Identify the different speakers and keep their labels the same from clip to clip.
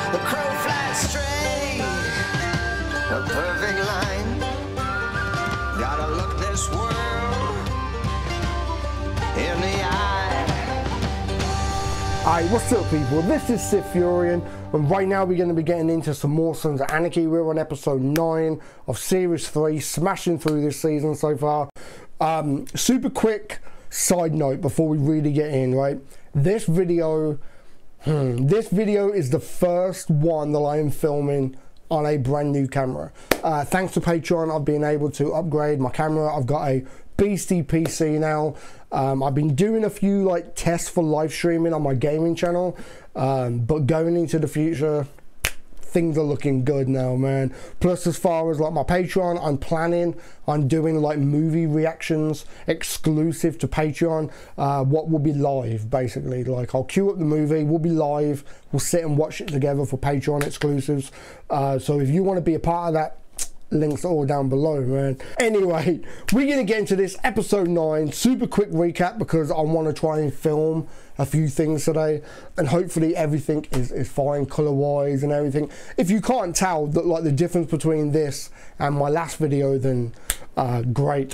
Speaker 1: The crow flies straight, a perfect line. Gotta look this world in the eye.
Speaker 2: Hi, what's up people? This is Sith Furion, and right now we're going to be getting into some more Sons of Anarchy. We're on episode 9 of series 3, smashing through this season so far. Super quick side note before we really get in, right? This video is the first one that I am filming on a brand new camera. Thanks to Patreon, I've been able to upgrade my camera. I've got a beastie PC now. I've been doing a few like tests for live streaming on my gaming channel, but going into the future, things are looking good now, man. Plus, as far as like my Patreon, I'm planning on doing like movie reactions exclusive to Patreon. What will be live, basically. Like, I'll queue up the movie, we'll be live, we'll sit and watch it together for Patreon exclusives. So if you want to be a part of that, links are all down below, man. Anyway, we're gonna get into this episode 9. Super quick recap because I want to try and film a few things today, and hopefully everything is fine color wise and everything. If you can't tell that like the difference between this and my last video, then great.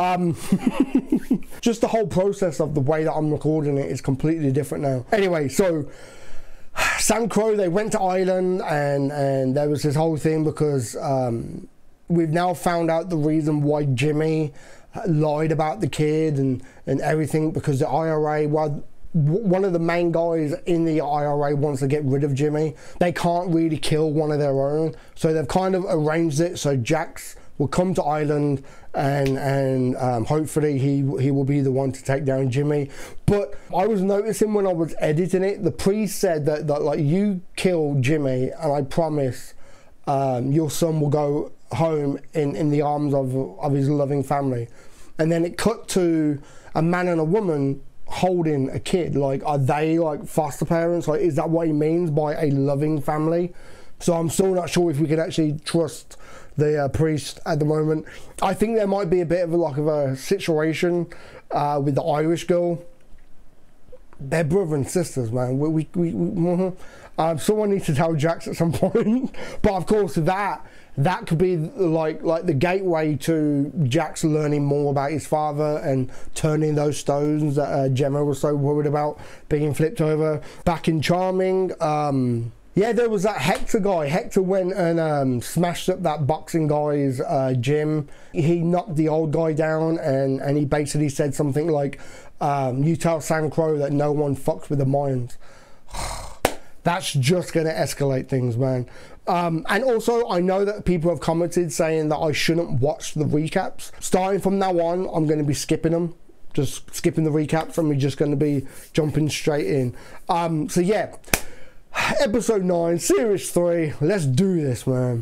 Speaker 2: Just the whole process of the way that I'm recording it is completely different now. Anyway, so Sam Crow, they went to Ireland, and there was this whole thing because we've now found out the reason why Jimmy lied about the kid and everything, because the IRA, one of the main guys in the IRA wants to get rid of Jimmy. They can't really kill one of their own, so they've kind of arranged it so Jax will come to Ireland and hopefully he will be the one to take down Jimmy. But I was noticing when I was editing it, the priest said that like, you kill Jimmy and I promise your son will go home in the arms of his loving family. And then it cut to a man and a woman holding a kid. Like, are they like foster parents? Like, is that what he means by a loving family? So I'm still not sure if we can actually trust the priest at the moment. I think there might be a bit of a situation with the Irish girl. They're brother and sisters, man. Someone needs to tell Jax at some point. But of course, that could be like the gateway to Jax learning more about his father and turning those stones that Gemma was so worried about being flipped over. Back in Charming, yeah, there was that Hector guy. Hector went and smashed up that boxing guy's gym. He knocked the old guy down, and he basically said something like, you tell Sam Crow that no one fucks with the Mayans. That's just going to escalate things, man. And also, I know that people have commented saying that I shouldn't watch the recaps. Starting from now on, I'm going to be skipping them. Just skipping the recaps, and we're just going to be jumping straight in. So yeah, episode 9, series 3. Let's do this, man.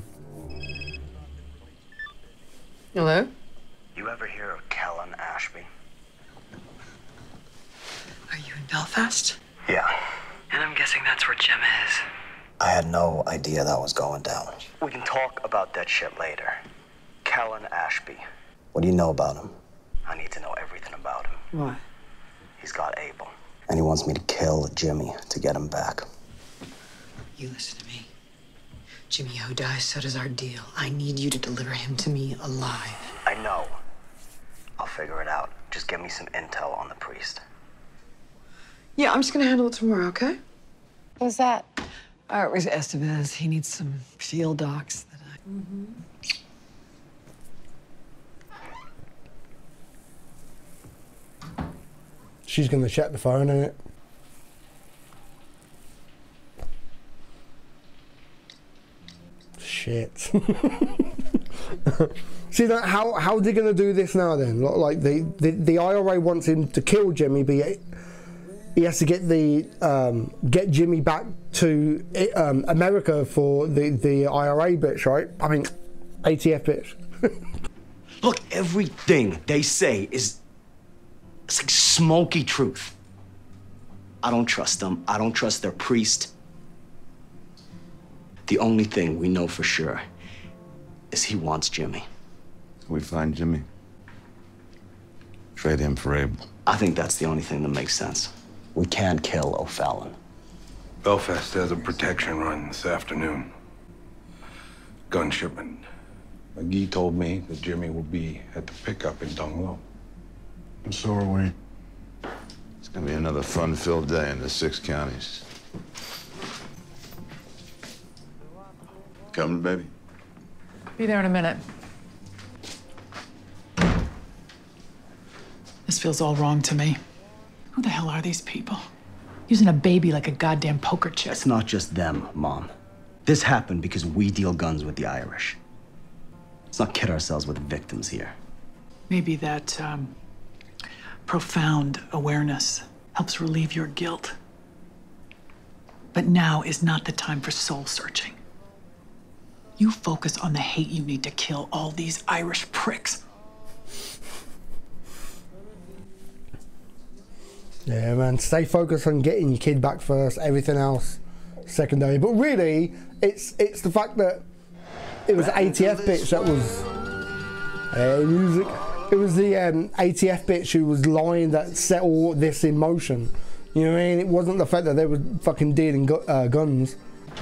Speaker 3: Hello?
Speaker 4: You ever hear of Kellen Ashby?
Speaker 3: Are you in Belfast?
Speaker 4: Yeah.
Speaker 3: And I'm guessing that's where Gemma is.
Speaker 4: I had no idea that was going down. We can talk about that shit later. Kellen Ashby. What do you know about him? I need to know everything about him.
Speaker 3: What?
Speaker 4: He's got Abel. And he wants me to kill Jimmy to get him back.
Speaker 3: You listen to me. Jimmy Ho dies, so does our deal. I need you to deliver him to me alive.
Speaker 4: I know. I'll figure it out. Just give me some intel on the priest.
Speaker 3: Yeah, I'm just gonna handle it tomorrow, okay?
Speaker 5: Who's that?
Speaker 3: It was Estevez. He needs some field docs that I...
Speaker 2: She's going to check the phone, isn't it? Shit. See that? How are they going to do this now then? Like the IRA wants him to kill Jimmy, but he has to get get Jimmy back to America for the IRA bitch, right? I mean, ATF bitch.
Speaker 6: Look, everything they say it's like smoky truth. I don't trust them. I don't trust their priest. The only thing we know for sure is he wants Jimmy.
Speaker 7: We find Jimmy. Trade him for Abel.
Speaker 6: I think that's the only thing that makes sense.
Speaker 4: We can't kill O'Fallon.
Speaker 5: Belfast has a protection run this afternoon. Gun shipment. McGee told me that Jimmy will be at the pickup in Donglo.
Speaker 8: And so are we.
Speaker 7: It's gonna be another fun-filled day in the 6 counties. Coming, baby?
Speaker 9: Be there in a minute. This feels all wrong to me. Who the hell are these people? Using a baby like a goddamn poker chip.
Speaker 6: It's not just them, Mom. This happened because we deal guns with the Irish. Let's not kid ourselves with the victims here.
Speaker 9: Maybe that profound awareness helps relieve your guilt. But now is not the time for soul searching. You focus on the hate you need to kill all these Irish pricks.
Speaker 2: Yeah, man, stay focused on getting your kid back first, everything else secondary. But really, it's the fact that it was the ATF bitch that was music. It was the ATF bitch who was lying that set all this in motion. You know what I mean? It wasn't the fact that they were fucking dealing guns.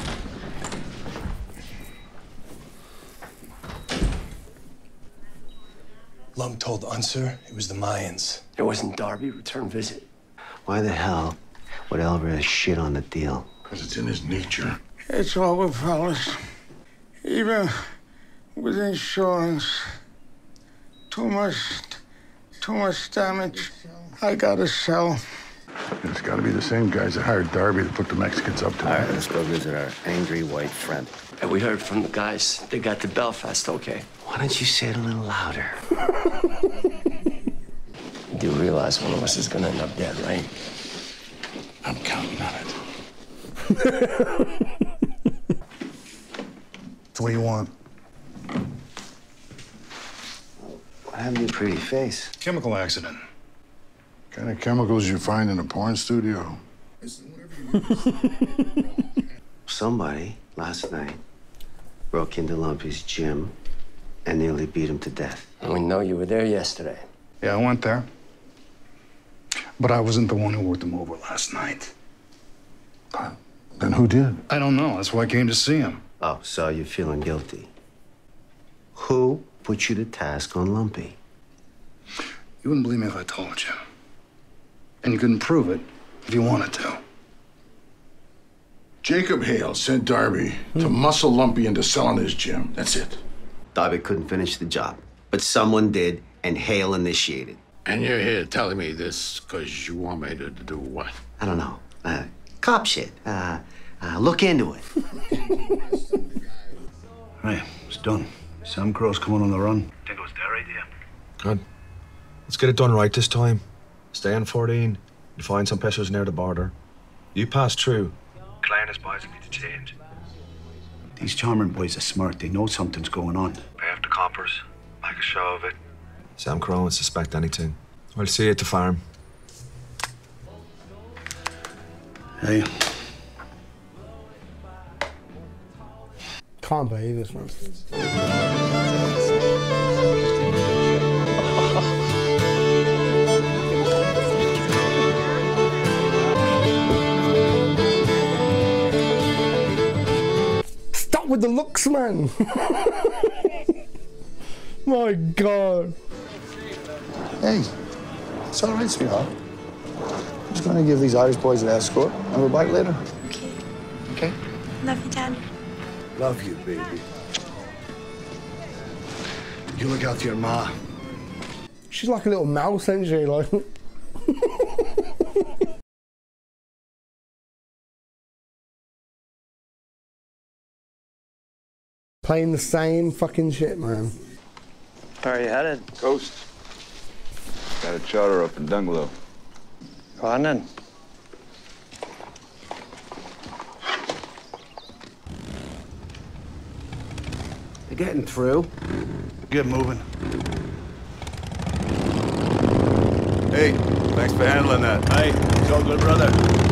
Speaker 10: Lum told Unser it was the Mayans.
Speaker 11: It wasn't Darby. Return visit.
Speaker 4: Why the hell would Alvarez shit on the deal?
Speaker 8: Because it's in his nature.
Speaker 12: It's over, fellas. Even with insurance, too much damage. I gotta sell.
Speaker 8: It's got to be the same guys that hired Darby to put the Mexicans up to.
Speaker 4: All right, let's go visit our angry white friend.
Speaker 11: And we heard from the guys. They got to Belfast okay.
Speaker 4: Why don't you say it a little louder?
Speaker 11: You do realize one of us is gonna end up dead, right?
Speaker 8: I'm counting on it. It's what you want.
Speaker 4: What happened to your pretty face?
Speaker 8: Chemical accident. Kind of chemicals you find in a porn studio.
Speaker 4: Somebody last night broke into Lumpy's gym and nearly beat him to death.
Speaker 11: And we know you were there yesterday.
Speaker 8: Yeah, I went there. But I wasn't the one who worked him over last night. Then who did? I don't know. That's why I came to see him.
Speaker 4: Oh, so you're feeling guilty. Who put you to task on Lumpy?
Speaker 8: You wouldn't believe me if I told you. And you couldn't prove it if you wanted to. Jacob Hale sent Darby to muscle Lumpy into selling his gym. That's it.
Speaker 4: Darby couldn't finish the job, but someone did, and Hale initiated.
Speaker 13: And you're here telling me this because you want me to do what?
Speaker 4: I don't know. Cop shit. Look into it.
Speaker 10: Hey, it's done. Sam Crow's coming on the run.
Speaker 14: Think it was their idea.
Speaker 15: Good. Let's get it done right this time. Stay on 14. You find some pressures near the border. You pass through.
Speaker 14: Klein and his boys need to change.
Speaker 10: These Charmer boys are smart. They know something's going on.
Speaker 14: Pay off the coppers. Make a show of it.
Speaker 15: Sam Crow won't suspect anything. I'll see you at the farm.
Speaker 10: Hey.
Speaker 2: Can't believe this, man. Stop with the looks, man. My God.
Speaker 8: Hey, it's all right, sweetheart. I'm just going to give these Irish boys an escort, and we'll bike later. Okay?
Speaker 16: Love you, Dad.
Speaker 10: Love you, baby. You look out for your ma.
Speaker 2: She's like a little mouse, isn't she? Like. Playing the same fucking shit, man.
Speaker 17: Where are you headed?
Speaker 7: Coast. Got a charter up in Dunglow.
Speaker 17: Go on then.
Speaker 10: They're getting through. Get moving.
Speaker 7: Hey, thanks for handling that.
Speaker 10: Hey, it's all good, brother.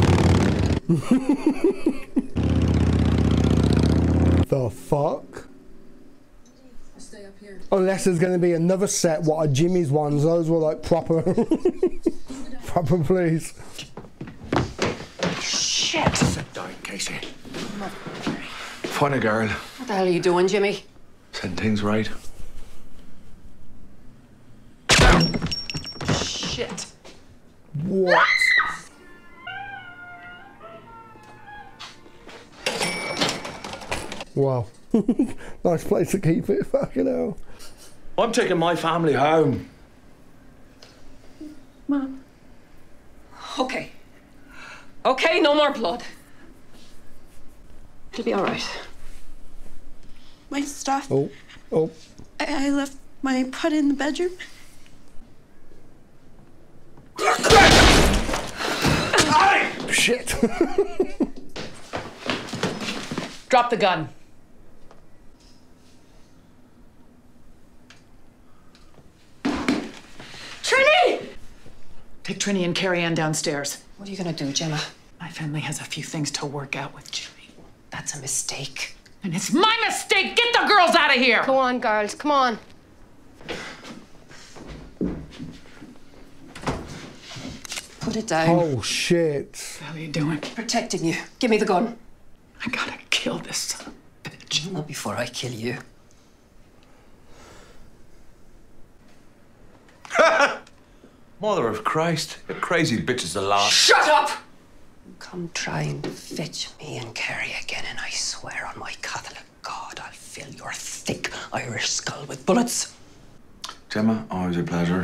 Speaker 2: The fuck? Stay up here. Unless there's going to be another set. What are Jimmy's ones? Those were like proper, proper police.
Speaker 10: Shh.
Speaker 9: Shit!
Speaker 13: Sit down, Casey. Find a girl.
Speaker 3: What the hell are you doing, Jimmy?
Speaker 13: Setting things right.
Speaker 9: Shit.
Speaker 2: What? Wow. Nice place to keep it, fucking hell.
Speaker 15: I'm taking my family home.
Speaker 3: Mom. Okay. Okay, no more blood. It'll be all right.
Speaker 16: My stuff.
Speaker 2: Oh.
Speaker 16: I left my put in the bedroom.
Speaker 2: Shit.
Speaker 9: Drop the gun.
Speaker 3: Trini!
Speaker 9: Take Trini and Carrie Ann downstairs.
Speaker 3: What are you gonna do, Gemma?
Speaker 9: My family has a few things to work out with Jimmy.
Speaker 3: That's a mistake.
Speaker 9: And it's my mistake! Get the girls out of here!
Speaker 3: Come on, girls, come on. Put it down.
Speaker 2: Oh, shit.
Speaker 9: What are you doing?
Speaker 3: Protecting you. Give me the gun.
Speaker 9: I gotta kill this son of a bitch.
Speaker 3: Not before I kill you.
Speaker 15: Mother of Christ, you crazy bitch is the last.
Speaker 3: Shut up! Come try and fetch me and Carrie again, and I swear on my Catholic God, I'll fill your thick Irish skull with bullets.
Speaker 15: Gemma, always a pleasure.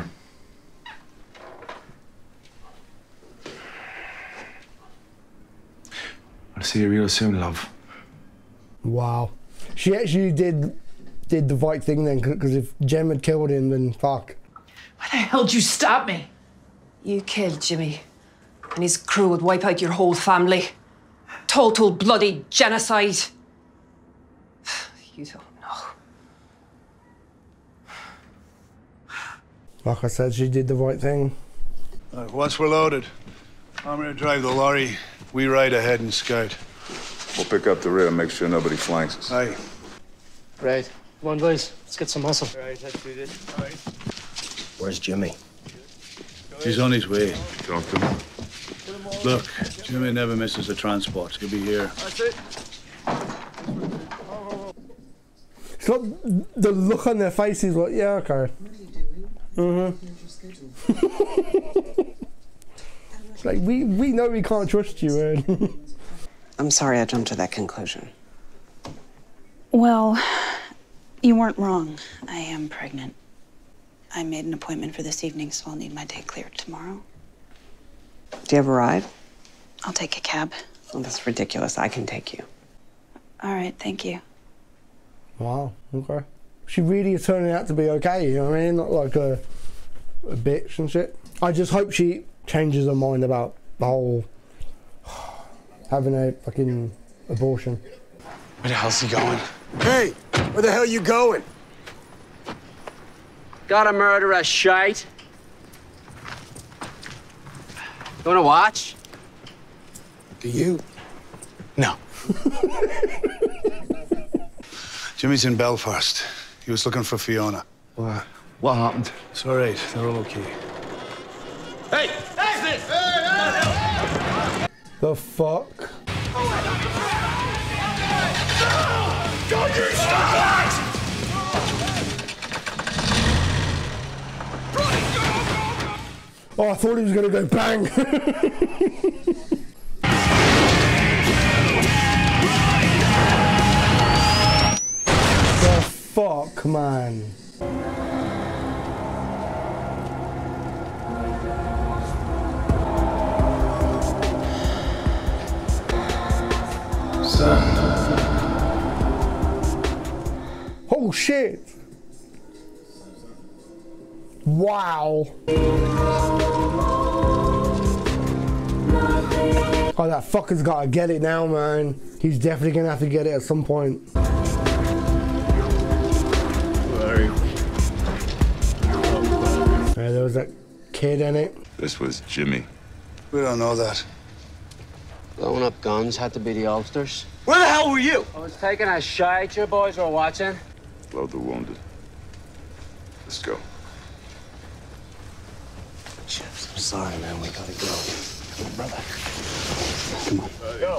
Speaker 15: I'll see you real soon, love.
Speaker 2: Wow. She actually did the right thing then, because if Jem had killed him, then fuck.
Speaker 9: Why the hell did you stop me?
Speaker 3: You killed Jimmy, and his crew would wipe out your whole family. Total bloody genocide. You don't know.
Speaker 2: Like I said, she did the right thing.
Speaker 10: Once we're loaded, I'm gonna drive the lorry. We ride ahead and scout.
Speaker 7: We'll pick up the rear and make sure nobody flanks us.
Speaker 10: Aye.
Speaker 17: Right. Come on, boys. Let's get some muscle.
Speaker 10: Right, let's do this. All right.
Speaker 4: Where's Jimmy?
Speaker 10: He's on his way.
Speaker 7: Talk to him.
Speaker 10: Look, Jimmy never misses a transport. He'll be here.
Speaker 12: That's it.
Speaker 2: It's like the look on their faces, like, yeah, okay. It's like, we know we can't trust you, man.
Speaker 18: I'm sorry I jumped to that conclusion.
Speaker 16: Well, you weren't wrong. I am pregnant. I made an appointment for this evening, so I'll need my day cleared tomorrow.
Speaker 18: Do you have a ride?
Speaker 16: I'll take a cab.
Speaker 18: Well, that's ridiculous. I can take you.
Speaker 16: All right, thank you.
Speaker 2: Wow, okay. She really is turning out to be okay, you know what I mean? Not like a bitch and shit. I just hope she changes her mind about the whole having a fucking abortion.
Speaker 12: Where the hell's he going? Hey, where the hell are you going?
Speaker 17: Gotta murder a shite. You wanna watch?
Speaker 12: Do you? No.
Speaker 10: Jimmy's in Belfast. He was looking for Fiona.
Speaker 15: What happened?
Speaker 10: It's all right. They're all okay.
Speaker 12: Hey! Exit! Hey!
Speaker 2: The fuck?
Speaker 12: Don't you stop!
Speaker 2: Oh, I thought he was gonna go bang. The fuck, man. Oh shit. Wow. Oh, that fucker's gotta get it now, man. He's definitely gonna have to get it at some point. There was that kid in it.
Speaker 7: This was Jimmy.
Speaker 10: We don't know that.
Speaker 17: Blowing up guns had to be the Ulsters.
Speaker 6: Where the hell were you?
Speaker 17: I was taking a shite. You boys were watching.
Speaker 7: Load the wounded. Let's go.
Speaker 4: Chips, I'm sorry, man. We gotta go.
Speaker 12: Brother.
Speaker 8: Come on.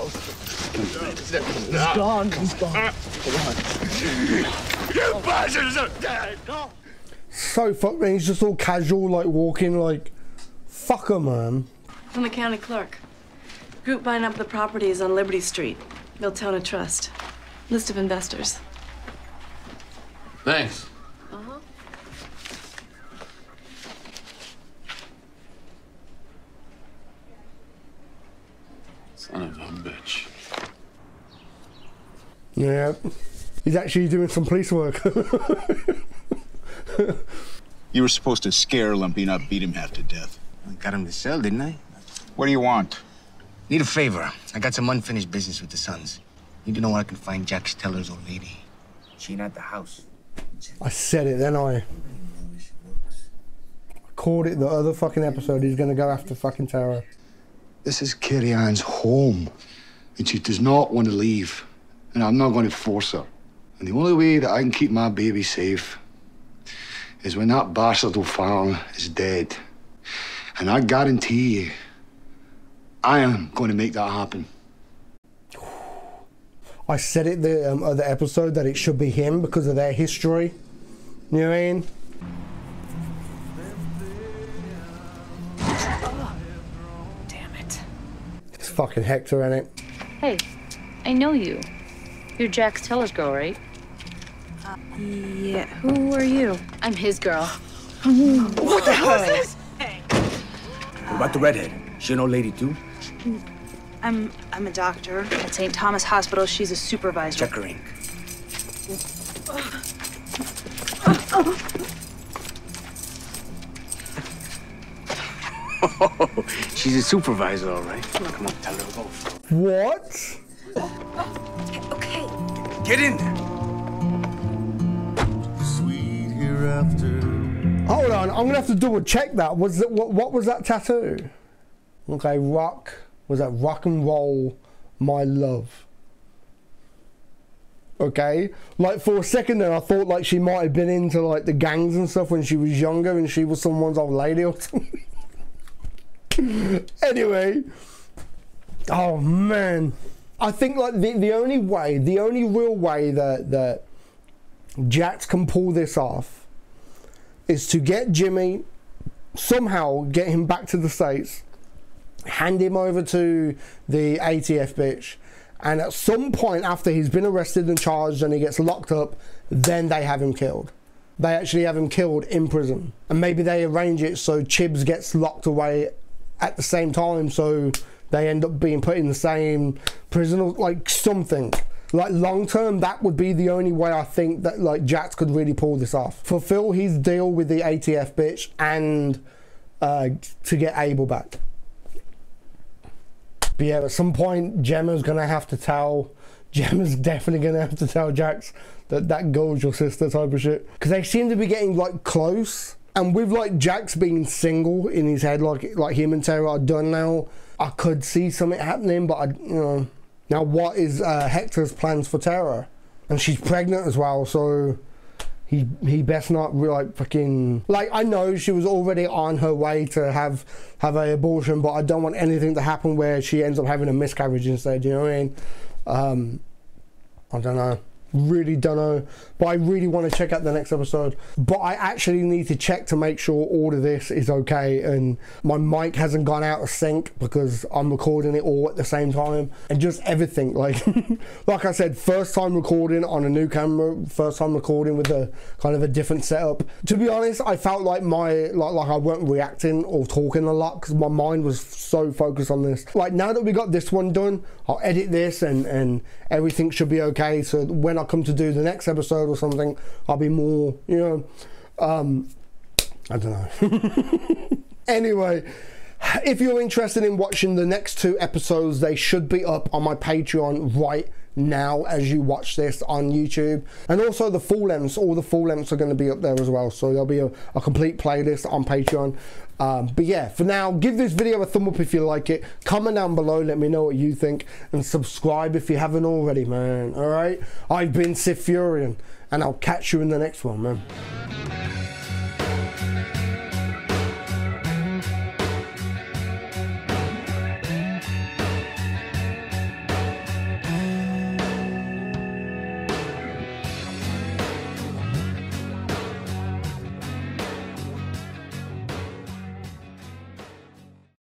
Speaker 6: He's gone. He's gone.
Speaker 1: You bastards are dead! No!
Speaker 2: So fucked, man. He's just all casual, like walking, like, fuck him, man.
Speaker 19: From the county clerk. Group buying up the properties on Liberty Street. Miltona Trust. List of investors.
Speaker 13: Thanks.
Speaker 19: Uh-huh.
Speaker 13: Son of a bitch.
Speaker 2: Yeah. He's actually doing some police work.
Speaker 20: You were supposed to scare Lumpy, not beat him half to death.
Speaker 21: I got him to sell, didn't I?
Speaker 20: What do you want?
Speaker 21: Need a favor. I got some unfinished business with the Sons. Need to know where I can find Jack Steller's old lady. She ain't at the house.
Speaker 2: I said it, then I called it the other fucking episode. He's gonna go after fucking Tara.
Speaker 8: This is Carrie Ann's home, and she does not want to leave, and I'm not going to force her. And the only way that I can keep my baby safe is when that bastard O'Farrell is dead. And I guarantee you, I am going to make that happen.
Speaker 2: I said it the other episode that it should be him because of their history. You know what I mean?
Speaker 22: Damn it.
Speaker 2: It's fucking Hector, ain't it?
Speaker 22: Hey, I know you. You're Jack Steller's girl, right?
Speaker 16: Yeah. Who are you?
Speaker 22: I'm his girl.
Speaker 21: What the hell is this? What about the redhead? She an old lady too?
Speaker 16: I'm a doctor at St. Thomas Hospital. She's a supervisor.
Speaker 21: Check her ink. She's a supervisor, all right. Come on, tell her to go.
Speaker 2: What?
Speaker 21: Okay. Get in there.
Speaker 1: Sweet hereafter.
Speaker 2: Hold on, I'm gonna have to double check that. Was it what was that tattoo? Okay, was that rock and roll, my love? Okay, like for a second there, I thought like she might have been into like the gangs and stuff when she was younger, and she was someone's old lady or something. Anyway, oh man, I think like the only real way that Jax can pull this off is to get Jimmy, somehow get him back to the States, hand him over to the ATF bitch, and at some point after he's been arrested and charged and he gets locked up, then they have him killed. They actually have him killed in prison. And maybe they arrange it so Chibs gets locked away at the same time, so they end up being put in the same prison, or like something. Like long term, that would be the only way I think that like Jax could really pull this off. Fulfill his deal with the ATF bitch and to get Abel back. But yeah, at some point, Gemma's definitely gonna have to tell Jax that girl's your sister type of shit. Because they seem to be getting like close. And with like Jax being single in his head, like him and Tara are done now, I could see something happening, but you know. Now what is Hector's plans for Tara? And she's pregnant as well, so he best not like fucking, like I know she was already on her way to have an abortion, but I don't want anything to happen where she ends up having a miscarriage instead, you know what I mean? I don't know. Really don't know, but I really want to check out the next episode. But I actually need to check to make sure all of this is okay and my mic hasn't gone out of sync because I'm recording it all at the same time, and just everything like like I said, first time recording on a new camera, first time recording with a kind of a different setup. To be honest, I felt like like I weren't reacting or talking a lot because my mind was so focused on this. Like now that we got this one done, I'll edit this and everything should be okay, so when I come to do the next episode or something, I'll be more, you know, I don't know. Anyway, if you're interested in watching the next 2 episodes, they should be up on my Patreon right now as you watch this on YouTube. And also the full lengths, all the full lengths are going to be up there as well, so there'll be a complete playlist on Patreon. But yeah, for now, give this video a thumb up if you like it, comment down below, let me know what you think, and subscribe if you haven't already, man. Alright, I've been Sith Furion, and I'll catch you in the next one, man.